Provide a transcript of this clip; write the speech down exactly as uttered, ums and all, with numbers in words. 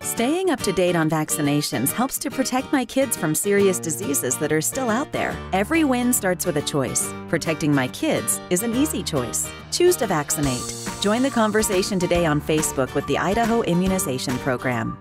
Staying up to date on vaccinations helps to protect my kids from serious diseases that are still out there. Every win starts with a choice. Protecting my kids is an easy choice. Choose to vaccinate. Join the conversation today on Facebook with the Idaho Immunization Program.